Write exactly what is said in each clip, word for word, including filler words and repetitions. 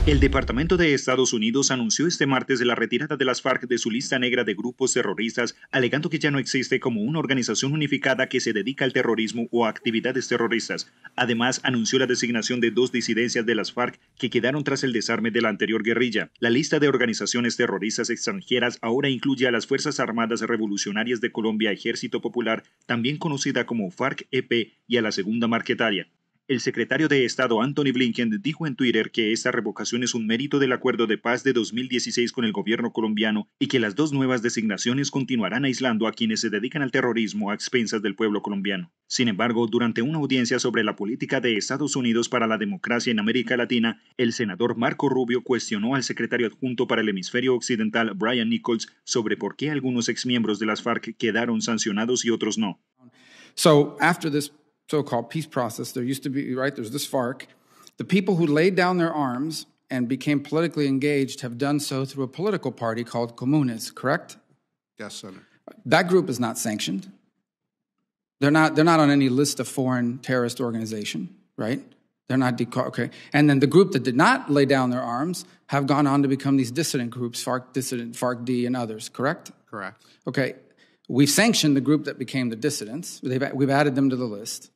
El Departamento de Estados Unidos anunció este martes la retirada de las FARC de su lista negra de grupos terroristas, alegando que ya no existe como una organización unificada que se dedica al terrorismo o a actividades terroristas. Además, anunció la designación de dos disidencias de las FARC que quedaron tras el desarme de la anterior guerrilla. La lista de organizaciones terroristas extranjeras ahora incluye a las Fuerzas Armadas Revolucionarias de Colombia Ejército Popular, también conocida como FARC-E P, y a la Segunda Marquetaria. El secretario de Estado Antony Blinken dijo en Twitter que esta revocación es un mérito del acuerdo de paz de dos mil dieciséis con el gobierno colombiano y que las dos nuevas designaciones continuarán aislando a quienes se dedican al terrorismo a expensas del pueblo colombiano. Sin embargo, durante una audiencia sobre la política de Estados Unidos para la democracia en América Latina, el senador Marco Rubio cuestionó al secretario adjunto para el hemisferio occidental, Brian Nichols, sobre por qué algunos exmiembros de las FARC quedaron sancionados y otros no. So, after this so-called peace process, there used to be, right, there's this FARC. The people who laid down their arms and became politically engaged have done so through a political party called Comunes, correct? Yes, Senator. That group is not sanctioned. They're not, they're not on any list of foreign terrorist organization, right? They're not, deca- okay. And then the group that did not lay down their arms have gone on to become these dissident groups, FARC Dissident, FARC-D, and others, correct? Correct. Okay. We've sanctioned the group that became the dissidents. They've, we've added them to the list.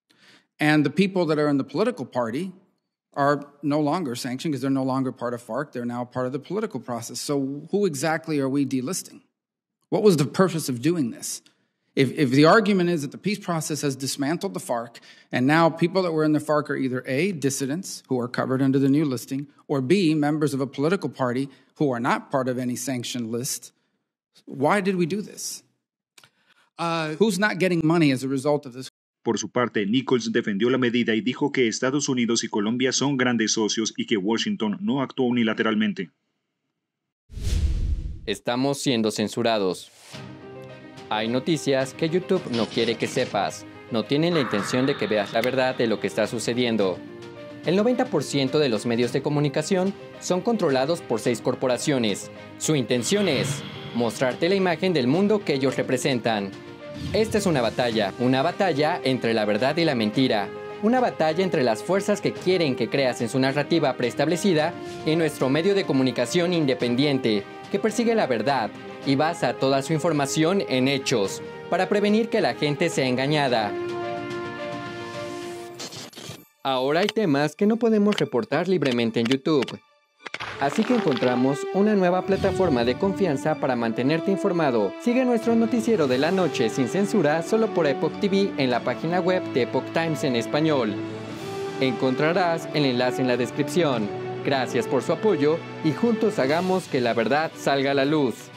And the people that are in the political party are no longer sanctioned because they're no longer part of FARC. They're now part of the political process. So who exactly are we delisting? What was the purpose of doing this? If, if the argument is that the peace process has dismantled the FARC, and now people that were in the FARC are either A, dissidents who are covered under the new listing, or B, members of a political party who are not part of any sanctioned list, why did we do this? Uh, Who's not getting money as a result of this? Por su parte, Nichols defendió la medida y dijo que Estados Unidos y Colombia son grandes socios y que Washington no actuó unilateralmente. Estamos siendo censurados. Hay noticias que YouTube no quiere que sepas. No tienen la intención de que veas la verdad de lo que está sucediendo. El noventa por ciento de los medios de comunicación son controlados por seis corporaciones. Su intención es mostrarte la imagen del mundo que ellos representan. Esta es una batalla, una batalla entre la verdad y la mentira, una batalla entre las fuerzas que quieren que creas en su narrativa preestablecida y nuestro medio de comunicación independiente, que persigue la verdad y basa toda su información en hechos, para prevenir que la gente sea engañada. Ahora hay temas que no podemos reportar libremente en YouTube. Así que encontramos una nueva plataforma de confianza para mantenerte informado. Sigue nuestro noticiero de la noche sin censura solo por Epoch T V en la página web de Epoch Times en español. Encontrarás el enlace en la descripción. Gracias por su apoyo y juntos hagamos que la verdad salga a la luz.